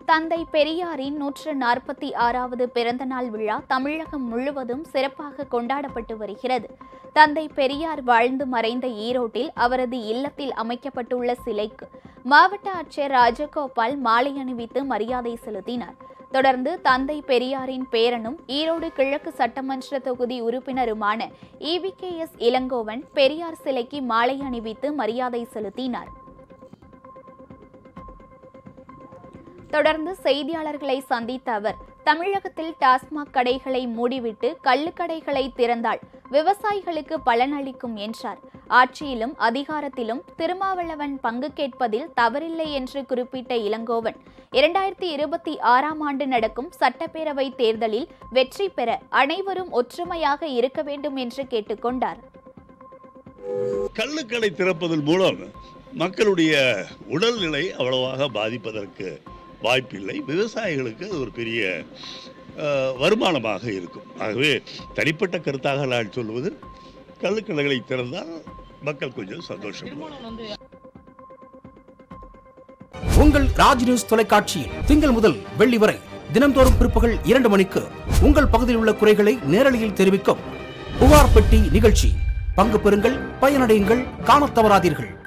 தந்தை பெரியாரின் 146வது பிறந்தநாள் விழா தமிழகம் முழுவதும் சிறப்பாக கொண்டாடப்பட்டு வருகிறது. தந்தை பெரியார் வாழ்ந்து மறைந்த ஈரோட்டில் அவரது இல்லத்தில் அமைக்கப்பட்டுள்ள சிலைக்கு மாவட்ட ஆட்சியர் ராஜகோபால் மாலை அணிவித்து மரியாதை செலுத்தினார். தொடர்ந்து தந்தை பெரியாரின் பேரனும் ஈரோடு கிழக்கு சட்டமன்ற தொகுதி உறுப்பினருமான EVKS இளங்கோவன் பெரியார் சிலைக்கு மாலை அணிவித்து மரியாதை செலுத்தினார். தொடர்ந்து செய்தியாளர்களை சந்தித்த அவர், தமிழகத்தில் டாஸ்மாக் கடைகளை மூடிவிட்டு கள்ளுக்கடைகளை திறந்தால் விவசாயிகளுக்கு பலனளிக்கும் என்றார். ஆட்சியிலும் அதிகாரத்திலும் திருமாவளவன் பங்கு கேட்பதில் தவறில்லை என்று குறிப்பிட்ட இளங்கோவன், 2026ஆம் ஆண்டு நடக்கும் சட்டப்பேரவை தேர்தலில் வெற்றி பெற அனைவரும் ஒற்றுமையாக இருக்க வேண்டும் என்று கேட்டுக்கொண்டார். கள்ளுக்கடை திறப்பதன் மூலம் மக்களுடைய உடல்நிலை அவ்வளவாக பாதிப்பதற்கு வாய்ப்பில்லை. விவசாயிகளுக்கு அது ஒரு பெரிய வருமானமாக இருக்கும். ஆகவே தனிப்பட்ட கருத்தாக நான் சொல்வது, கள்ளுக்கடைகளை திறந்தால் மக்கள் கொஞ்சம் சந்தோஷம். உங்கள் ராஜ் நியூஸ் தொலைக்காட்சியில் திங்கள் முதல் வெள்ளி வரை தினந்தோறும் பிற்பகல் 2 மணிக்கு உங்கள் பகுதியில் உள்ள குறைகளை நேரலையில் தெரிவிக்கும் புகார் பெட்டி நிகழ்ச்சி. பங்கு பெறுங்கள், பயனடையுங்கள், காணத் தவறாதீர்கள்.